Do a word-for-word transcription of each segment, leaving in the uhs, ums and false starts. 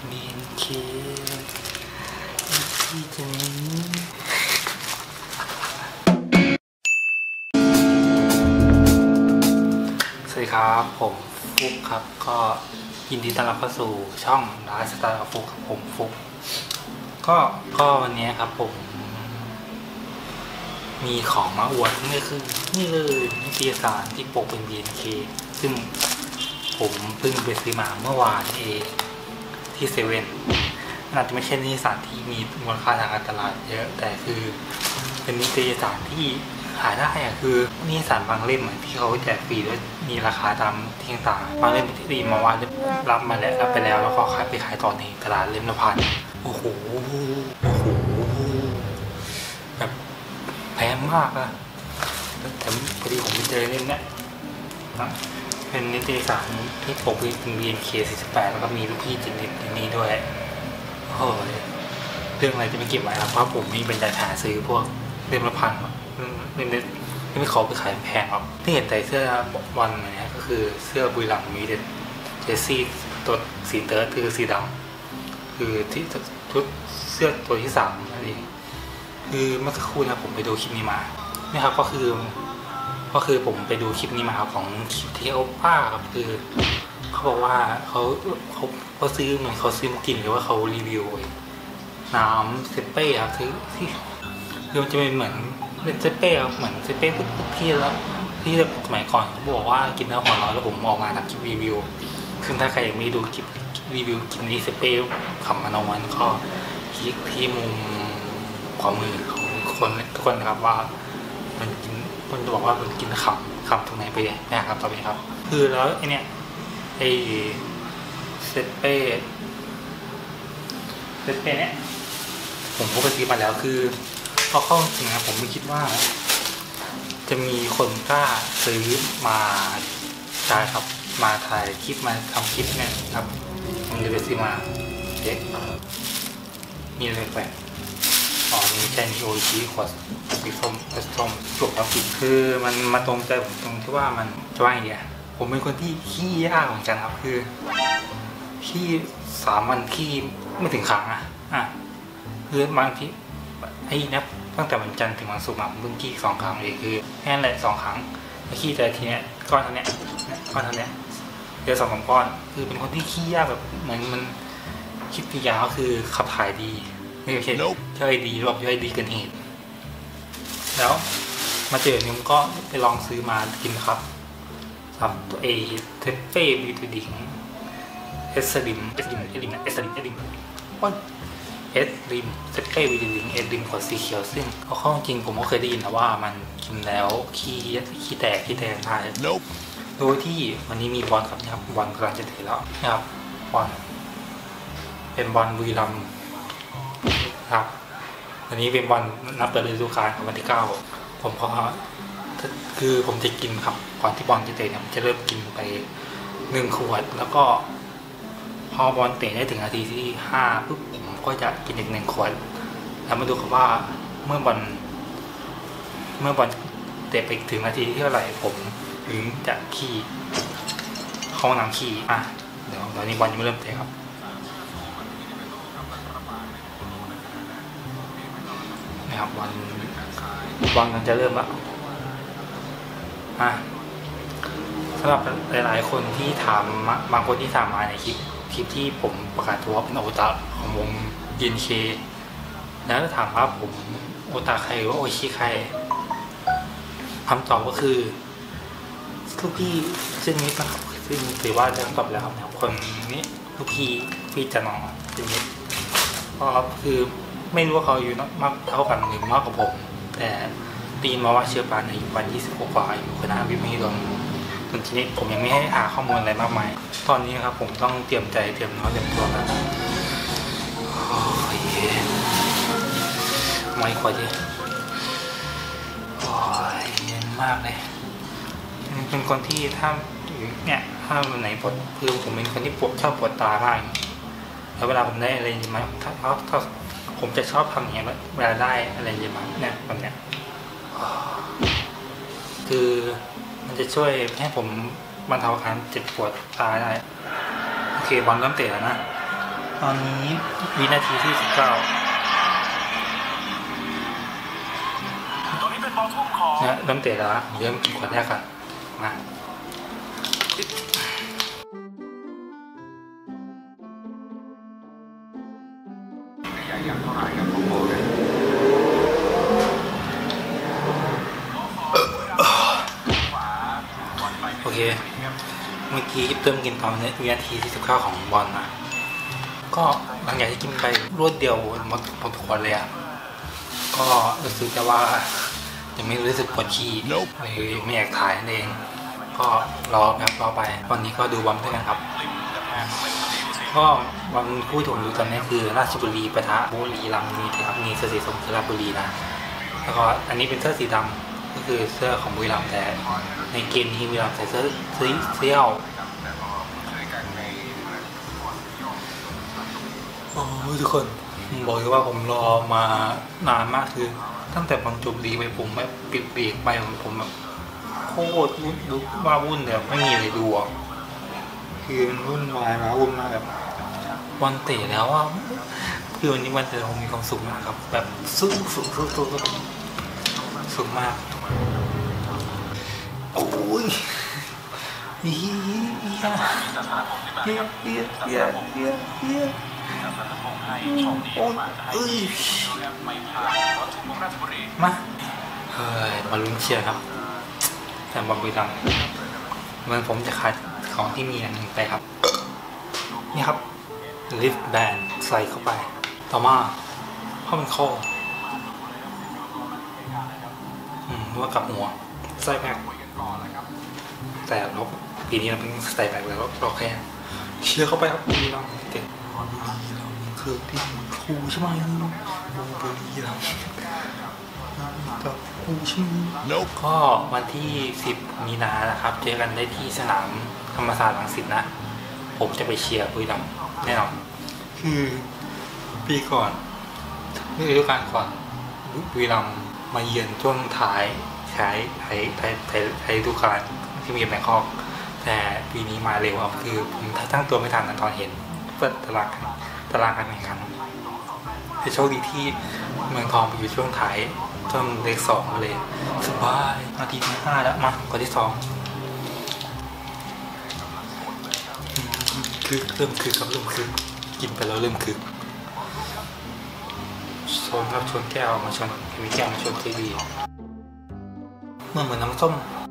บีเอ็นเคที่จะนี้สวัสดีครับผมฟุกครับก็ยินดีต้อนรับเข้าสู่ช่องไลฟ์สไตล์ของฟุกครับผมฟุกก็ก็วันนี้ครับผมมีของมาอวดนี่คือนี่เลยนิตยสารที่ปกเป็น บี เอ็น เค ซึ่งผมเพิ่งไปซื้อมาเมื่อวานเองที่เซเว่นอาจจะไม่ใช่นิตยสารที่มีมูลค่าทางการตลาดเยอะแต่คือเป็นนิตยสารที่หาได้อะคือนิตยสารบางเล่มที่เขาแจกฟรีด้วยมีราคาตามที่ต่างๆบางเล่มที่ดีมาว่ารับมาแล้วรับไปแล้วแล้วก็ขายไปขายต่อในตลาดเล่มละพันโอ้โหโอ้โหแบบแพงมากอะแต่พอดีผมไปเจอเล่มเนี้ยเป็นนิตยสารที่ปกเป็น บี เอ็น เค สี่สิบแปดแล้วก็มีลูกพี่จินนิดนี้ด้วยโอ้ยเรื่องอะไรจะไม่เก็บไว้ครับเพราะผมมีเป็นใจหาซื้อพวกเล่มละพันเล่มเล็กไม่ขอไปขายแพงครับที่เห็นใส่เสื้อบอลเนี่ยก็คือเสื้อบุรีรัมย์มีเด็ดเจสซี่ตัวสีเติร์ดคือสีดำคือที่ชุดเสื้อตัวที่สามนั่นเองคือเมื่อสักครู่นะผมไปดูคลิปนี้มาเนี่ยครับก็คือก็คือผมไปดูคลิปนี้มาครับของคลิปที่โอป้าครับคือเขาบอกว่าเขาเขาเขาซื้อเหมือนเขาซื้อมากินหรือว่าเขารีวิวน้ำเซเป้ครับที่ที่คือมันจะเป็นเหมือนเป็นเซเป้ครับเหมือนเซเป้ปุ๊บที่แล้วที่สมัยก่อนเขาบอกว่ากินแล้วหัวร้อนแล้วผมออกมาทำคลิปรีวิวซึ่งถ้าใครยังไม่ดูคลิปรีวิวคลิปนี้เซเป้ขำมันเอามันก็คลิกที่มุมขวามือของคนทุกคนนะครับว่ามันกินคนจะบอกว่ามันกินขำขำตรงไหนไปนะครับต่อไปครับคือแล้วไอเนี้ยไอเซเป้เซเป้เนี้ยผมก็ไปซื้อมาแล้วคือพอเข้าจริงนะผมไม่คิดว่าจะมีคนกล้าซื้อมาใช่ครับมาถ่ายคลิปมาทำคลิปเนี่ยครับผมเลยไปซื้อมาเด็กมีอะไรแปลกอ๋อมีแค่มีโอชิขวดสีส้มส้มจบแล้วกินคือมันมาตรงใจผมตรงที่ว่ามันจะว่าอย่างเงี้ยผมเป็นคนที่ขี้ยากเหมือนกันครับคือขี้สามวันขี้ไม่ถึงครั้งอ่ะอ่ะคือบางทีไอ้นับตั้งแต่วันจันทร์ถึงวันศุกร์ผมเพิ่งขี้สองครั้งเองคือแค่นั้นแหละสองครั้งแล้วขี้แต่ทีเนี้ยก้อนเท่านี้ก้อนเท่านี้เดี๋ยวสองสามก้อนคือเป็นคนที่ขี้ยากแบบเหมือนมันคิดอีกอย่างก็คือขับถ่ายดีไม่ใช่ย่อยดีหรอกย่อยดีเกินเหตุแล้วมาเจอเนี่ยก็ไปลองซื้อมากินครับครับตัวเอเทปเป้บิวตี้ดิงเอสลิมเอสลิมเอสลิมเอสลิมเอสลิมว่าเอสลิมเทปเป้บิวตี้ดิงเอสลิมขวดสีเขียวซึ่งเอาเข้าจริงผมก็เคยได้ยินนะว่ามันกินแล้วขี้ขี้แตกขี้แตกได้โดยที่วันนี้มีบอลครับนะครับบอลกำลังจะเตะแล้วนะครับบอลเป็นบอลบุรีรัมย์ครับวันนี้เป็นบอลนับเปิดฤดูกาลของวันที่เก้าผมก็คือผมจะกินครับก่อนที่บอลจะเตะเนี่ยผมจะเริ่มกินไปหนึ่งขวดแล้วก็พอบอลเตะได้ถึงนาทีที่ห้าปุ๊บผมก็จะกินอีกหนึ่งขวดแล้วมาดูครับว่าเมื่อบอลเมื่อบอลเตะไปถึงนาทีที่เท่าไหร่ผมถึงจะขี้เข้าน้ำขี้อ่ะเดี๋ยวตอนนี้บอลยังไม่เริ่มเตะครับนะครับบอลบอลมันจะเริ่มแล้วอ่ะสำหรับหลายๆคนที่ถามบางคนที่ถามมาในคลิปคลิปที่ผมประกาศตัวเป็นโอตาของวง บี เอ็น เค แล้วถามว่าผมโอตาใครหรือว่าโอชิใครคำตอบก็คือลูกพี่ซึ่งนี้นะครับซึ่งถือว่าจะตอบแล้วนะครับคนนี้ลูกพี่พี่จะนอนซึ่งนี้ก็คือไม่รู้ว่าเขาอยู่มากเท่ากันหรือมากกว่าผมแต่ตีนมาว่าเชื้อปานอายุวันยี่สิบกว่าอยู่คณะวิทย์มหิดลจนทีนี้ผมยังไม่ให้หาข้อมูลอะไรมากมายตอนนี้ครับผมต้องเตรียมใจเตรียมน้อยเตรียมตัวแล้วโอ้ยไม่ค่อยดีโอ้ยเย็นมากเลยเป็นคนที่ถ้าเนี่ยถ้าวันไหนปวดคือผมเป็นคนที่ปวดชอบปวดตามากแล้วเวลาผมได้อะไรอย่างเงี้ยถ้าถ้าผมจะชอบทำอย่างเงี้ยเวลาได้อะไรอย่างเงี้ยเนี่ยแบบเนี้ยคือมันจะช่วยให้ผมบรรเทาอาการเจ็บปวดตาได้โอเคบอลเริ่มเตะแล้วนะตอนนี้วินาทีที่สิบเก้าเนี่ยเริ่มเตะแล้วเริ่มกินขวดแรกกันมาโอเคเมื่อกี้เริ่มกินตอนวินาทีที่สิบเก้าของบอลนะก็หลังจากที่กินไปรวดเดียวหมดหมดขวดเลยอ่ะก็รู้สึกแต่ว่ายังไม่รู้สึกปวดขี้เลยไม่อยากถ่ายนั่นเองก็รอครับรอไปวันนี้ก็ดูบอลด้วยกันครับก็วันคู่ที่ผมดูตอนนี้คือราชบุรีปะทะบุรีรัมย์มีครับมีเสื้อสีส้มคือราชบุรีนะแล้วก็อันนี้เป็นเสื้อสีดำก็คือเสื้อของบุรีรัมย์แต่ในเกมนี้บุรีรัมย์ใส่เสื้อเสื้อโอ้ทุกคนบอกเลยว่าผมรอมานานมากคือตั้งแต่บอลจบดีไปผมแบบปิดเบรกไปผมแบบโคตรวุ่นว่าวุ่นแบบไม่มีอะไรดูอ่ะคือมันวุ่นวายมาวุ่นมาแบบวันเตะแล้วว่าคือวันนี้วันเตะผมมีความสุขมากครับแบบสุขสุขสุขสุขสุขมากโอ้ยเฮียเฮียเฮียเฮียเฮียเฮียโอ้ยเอ้ยมาเฮ้ยมาลุ้นเชียร์ครับแต่บอลบุรีรัมย์มันผมจะขาดของที่มีอันหนึ่งไปครับนี่ครับลิฟต์แบนใส่เข้าไปต่อมาผ้ามันคออืมว่ากับหัวใส่แม็กแต่เราปีนี้เราเป็นใส่แม็กแล้วเราแค่เชียร์เข้าไปครับบุรีรัมย์เก่งคือที่ครูใช่ไหมบุรีรัมย์กับครูใช่ไหมก็วันที่สิบมีนานะครับเจอกันได้ที่สนามธรรมศาสตร์รังสิตนะผมจะไปเชียร์บุรีรัมย์แน่นอนคือปีก่อนเมื่อฤดูกาลก่อนบุรีรัมย์มาเยือนช่วงท้ายใช้ไทยไทยไทยไทยฤดูกาลที่มีแบงคอกแต่ปีนี้มาเร็วครับคือผมตั้งตัวไม่ทันตอนเห็นเปิดตารางตารางการแข่งขันแต่โชคดีที่เมืองทองไปอยู่ช่วงท้ายช่วงเลขสองเลยสบายนาทีที่ห้าแล้วมาก่อนที่สองคือเริ่มคือครับเริ่มคือกินไปแล้วเริ่มคือชนครับชนแก้วมาชนมีแก้วมาชนทีวีเมื่อเหมือนน้ำส้ม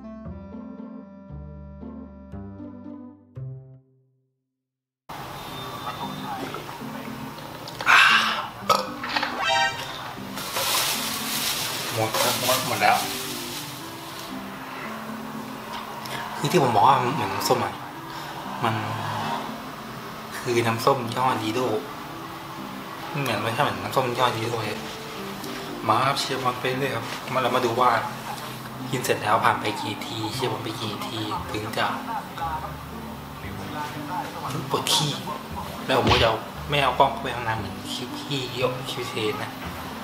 หมดหมดหมดแล้วคือที่ผมบอกว่าเหมือนน้ำส้มอ่ะมันคือน้ำส้มย่อดีโดเหมือนไม่ใช่เหมือนน้ำส้มย่อดีโดเลยมาครับเชียร์บอลไปเลยครับมาเรามาดูว่ากินเสร็จแล้วผ่านไปกี่ทีเชียร์บอลไปกี่ทีถึงจะปวดขี้แล้วผมก็จะไม่เอากล้องเข้าไปข้างในเหมือนขี้ขี้เยอะคิวเทนนะ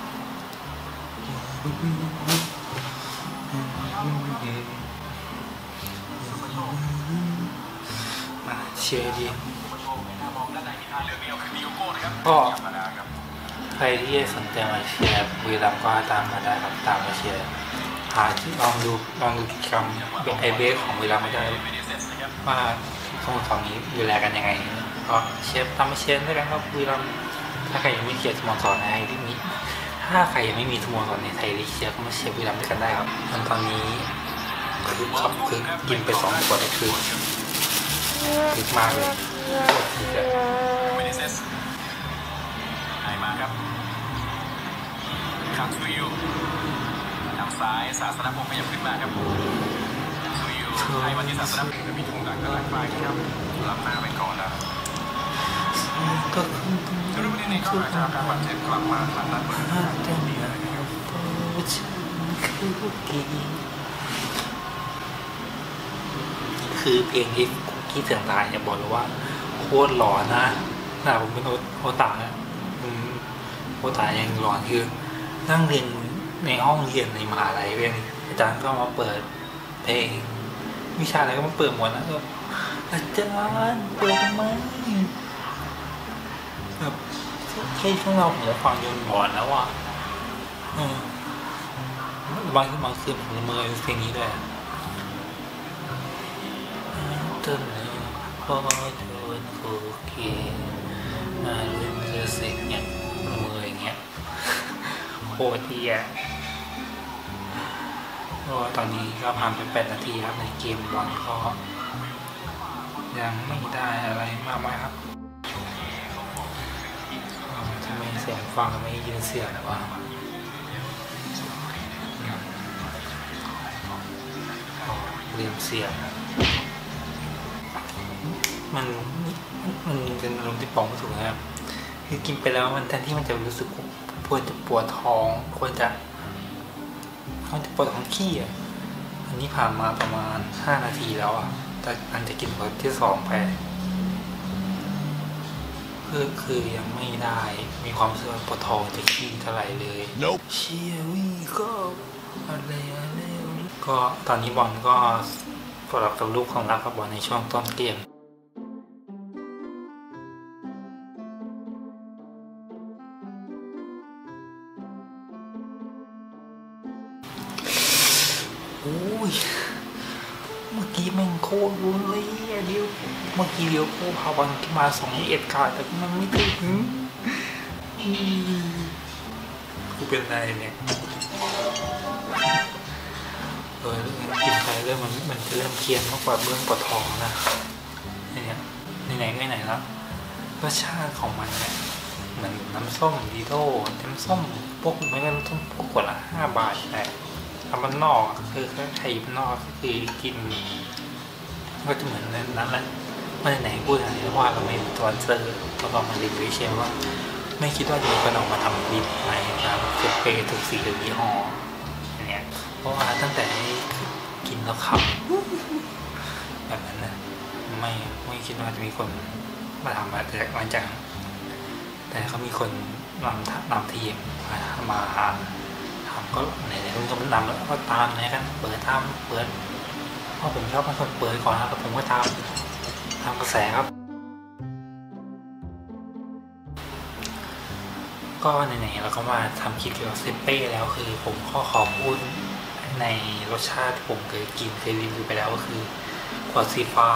มาเชียร์ดีก็ใครที่สนใจมาเชียร์บุรีรัมย์ก็ตามมาได้ครับตามมาเชียร์หาลองดูลองดูกิจกรรมแบบไอเบสของบุรีรัมย์ไม่ได้ว่าสโมสรนี้ดูแลกันยังไงก็เชียร์ตามมาเชียร์ด้วยกันครับบุรีรัมย์ถ้าใครยังไม่เชียร์สโมสรในไทยที่มีถ้าใครยังไม่มีสโมสรในไทยที่เชียร์ก็มาเชียร์บุรีรัมย์ด้วยกันได้ครับตอนนี้คือครับคือกินไปสองขวดคือคือมากเลยไหนมาครับคังซูยูทางซ้ายศาสนพงศ์ขยับขึ้นมาครับซูยูให้มาที่ศาสนพงศ์จะมีทงดักกำลังไปครับรับหน้าไปก่อนแล้วก็คือจุดนี้เข้ามาจากการบาดเจ็บกลับมาทันนัดเปิดห้าเต็มดีเลยครับคือเพลงที่ที่เสียงตายเนี่ยบอกเลยว่าโคตรหลอนนะหน้าผมเป็นโอตาเนี่ยโอตายังหลอนคือนั่งเรียนในห้องเรียนในมหาลัยเรียนอาจารย์ก็มาเปิดเพลงวิชาอะไรก็มาเปิดหมดแล้วก็อาจารย์เปิดทำไมแบบแค่ช่วงเราผมฟังยนต์บอดแล้วอ่ะเออบางบางคืนผมละเมอเพลงนี้ด้วยเต้นเลยพอเธอโอเคมาเล่นเธอเสร็จเนี่ยละเมออย่างเงี้ยโคตรดีอ่ะก็ตอนนี้ก็ผ่านไปแปดนาทีครับในเกมบอลก็ยังไม่ได้อะไรมากมายครับทำไมเสียงฟังไม่ยินเสียงนะวะเรียมเสียงมันมันเป็นอารมณ์ที่ปองไม่ถูกนะครับคือกินไปแล้วมันแทนที่มันจะรู้สึกปวดปวดท้องควรจะมันจะปวดท้องขี้อ่ะอันนี้ผ่านมาประมาณห้านาทีแล้วอ่ะแต่อันจะกินคนที่สองไปคือคือยังไม่ได้มีความรู้สึกปวดท้องจะขี้เท่าไหร่เลย Nope. เชียวี่ก็อะไรอะไรก็ตอนนี้บอลก็ปรับกับลูกของรักกับบอลในช่วงต้นเกมโอ้ยเมื่อกี้แม่งโคตรรุนเลยเดียวเมื่อกี้เดียวโคพาบอลขึ้นมาสองเอ็ดขาดแต่มันไม่ถึงกูเป็นไรเนี่ยเออกินไปเริ่มมันมันจะเริ่มเคียนมากกว่าเบื้องปวดท้องนะเนี่ยไหนๆก็ไหนแล้วรสชาติของมันเนี่ยเหมือนน้ำส้มดีโด้น้ำส้มพวกไม่ก็น้ำส้มพวกขวดละห้าบาทแต่ทำมันนอกคือไข่มันนอกคือกินก็จะเหมือนนั้นแหละไม่ไหนพูดอะไรเพราะว่าเราไม่ตัวเซอร์เราลองมารีวิวเชลว่าไม่คิดว่าจะมีคนออกมาทำรีวิวในน้ำเฟเปทุกสีหรือยี่ห้อเนี่ยเพราะว่าตั้งแต่กินแล้วขับแบบนั้นนะไม่ไม่คิดว่าจะมีคนมาทำมาแต่หลังจากแต่เขามีคนนำนำทีมมามาทำก็ไหนๆคุณก็นำแล้วก็ตามนะกันเปิดตามเปิดเพราะผมชอบเป็นคนเปิดก่อนนะครับผมก็ตามตามกระแสครับก็ไหนๆเราก็มาทำคลิปเกี่ยวกับเซเป้แล้วคือผมขอขอพูดในรสชาติที่ผมเคยกินเคยรีวิวไปแล้วก็คือขวดสีฟ้า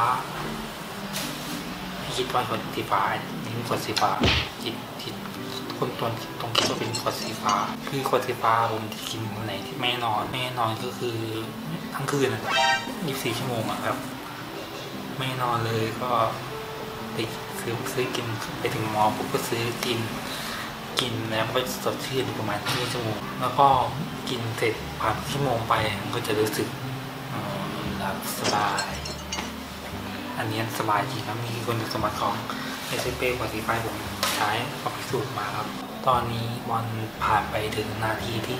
ให้คิดว่าขวดสีฟ้านี่เป็นขวดสีฟ้าจิตจิตคนตรงตรงคิดว่าเป็นขวดสีฟ้าคือขวดสีฟ้าผมที่กินวันไหนที่ไม่นอนไม่นอนก็คือทั้งคืนยี่สิบสี่ชั่วโมงอะครับไม่นอนเลยก็ไปซื้อซื้อกินไปถึงมอผมก็ซื้อกินกินแล้วก็สดชื่นประมาณครึ่งชั่วโมงแล้วก็กินเสร็จผ่านชั่วโมงไปมันก็จะรู้สึกหลับสบายอันนี้สบายจริงครับมีคนสมบัติของไอเซเป้กว่าสีไฟผมใช้เอาพิสูจน์มาครับตอนนี้บอลผ่านไปถึงนาทีที่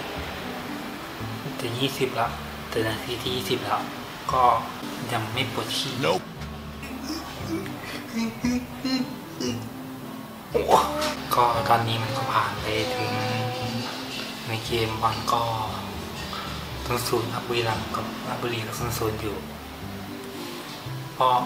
จะยี่สิบแล้วแต่นาทีที่ยี่สิบแล้วก็ยังไม่ปวดขี้ Nope. ก็ตอนนี้มันก็ผ่านไปถึงในเกมบอลก็ต้นศูนย์ครับบุรีรัมย์กับราชบุรีกับต้นศูนย์อยู่เพราะ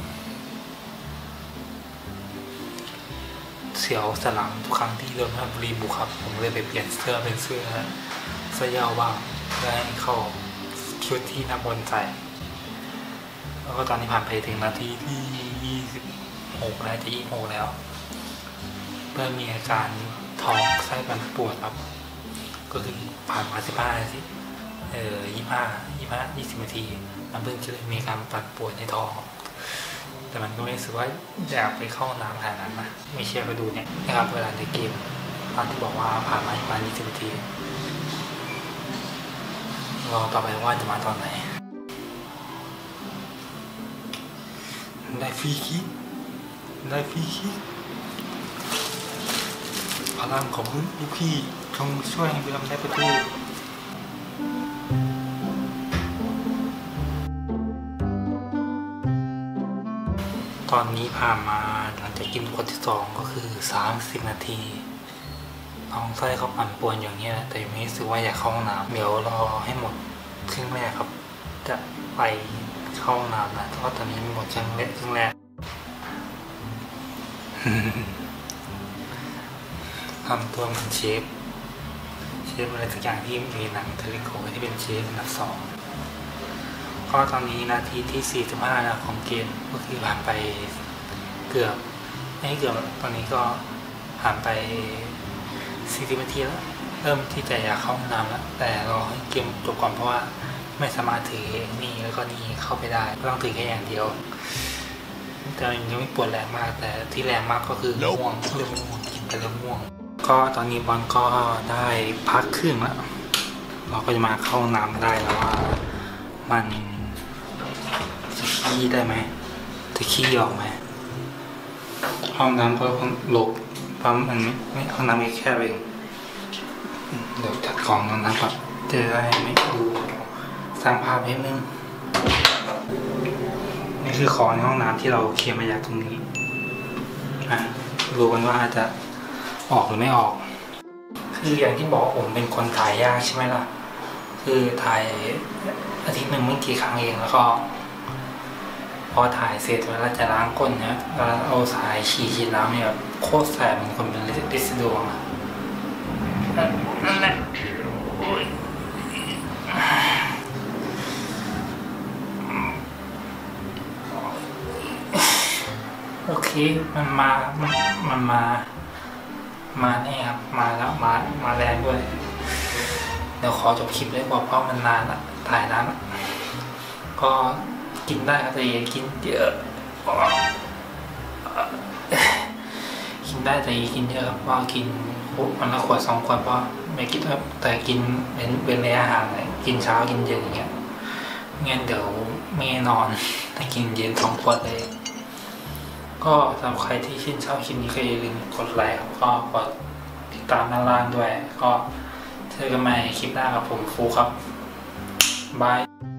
เสียวสลังทุกครั้งที่โดนราชบุรีบุกครับผมเลยไปเปลี่ยนเสื้อเป็นเสื้อเสื้อยาวบ้างเพื่อให้เข้าชุดที่นักบอลใส่แล้วก็ตอนนี้ผ่านไปถึงนาทีที่ยี่สิบหกแล้วจะยี่สิบหกแล้วเริ่มมีอาการท้องไส้มันปวดครับก็คือผ่านมาสิบห้านาทีเอ่อยี่ห้ายี่ห้ายี่สิบนาทีมันเพิ่งจะมีการปั่นปวดในท้องแต่มันก็ไม่รู้สึกว่าอยากไปเข้าน้ำขนาดนั้นนะไม่เชื่อก็ดูเนี่ยนะครับเวลาในเกมตอนที่บอกว่าผ่านมาประมาณยี่สิบนาทีรอต่อไปว่าจะมาตอนไหนได้ฟรีคิกได้ฟรีคิกพลังของลูกพี่จงช่วยให้บุรีรัมย์ได้ประตูตอนนี้ผ่านมาหลังจากกินขวดที่สองก็คือสามสิบนาทีท้องไส้เขาปั่นป่วนอย่างนี้แหละแต่ยังไม่รู้สึกว่าอยากเข้าห้องน้ำเดี๋ยวรอให้หมดครึ่งแรกครับจะไปเข้าห้องน้ำนะเพราะตอนนี้หมดครึ่งแรกครึ่งแรกทำตัวเหมือนเชฟเชฟอะไรสักอย่างที่มีหนังเทเลโกที่เป็นเชฟอันดับสองก็ตอนนี้นาทีที่สี่สิบห้าแล้วของเกมก็คือผ่านไปเกือบไม่เกือบตอนนี้ก็ผ่านไปสี่สิบนาทีแล้วเริ่มที่จะอยากเข้าห้องน้ำแล้วแต่รอให้เกมจบก่อนเพราะว่าไม่สามารถถือนี่แล้วก็นี่เข้าไปได้ต้องถือแค่อย่างเดียวแต่ยังไม่ปวดแรงมากแต่ที่แรงมากก็คือง่วงเริ่มง่วงกินไปแล้วง่วงก็ตอนนี้บอลก็ได้พักครึ่งแล้วเราก็จะมาเข้าน้ำได้แล้วว่ามันจะขี้ได้ไหมจะขี้ออกไหมห้องน้ำก็หลบปั๊มอันนี้ไม่ห้องน้ำไม่แค่เองเดี๋ยวจัดของก่อนนะครับจะได้ไม่ดูสร้างภาพนิดนึงนี่คือของในห้องน้ำที่เราเคลียร์มาจากตรงนี้นะรู้กันว่าจะออกหรือไม่ออกคืออย่างที่บอกผมเป็นคนถ่ายยากใช่ไหมล่ะคือถ่ายอาทิตย์หนึ่งไม่กี่ครั้งเองแล้วก็พอถ่ายเสร็จเวลาจะล้างก้นเนี่ยเราเอาสายฉีดฉีดน้ำเนี่ยแบบโคตรแสบเหมือนคนเป็นลิซิดวงอะนั่นแหละโอเคมันมามันมันมามาแน่ครับมาแล้วมามาแรงด้วยเดี๋ยวขอจบคลิปเลยบอกเพราะมันนานละถ่ายนานละก็กินได้ครับแต่อย่ากินเยอะกินได้แต่อย่ากินเยอะครับเพราะกินวันละขวดสองขวดเพราะไม่กินครับแต่กินเป็นเป็นในอาหารเลยกินเช้ากินเย็นอย่างเงี้ยงั้นเดี๋ยวไม่นอนถ้ากินเย็นสองขวดเลยก็สำหรับใครที่ชื่นชอบคลิปนี้ก็อย่าลืมกดไลค์ครับก็กดติดตามด้านล่างด้วยก็เจอกันใหม่คลิปหน้าครับผมฟูครับบาย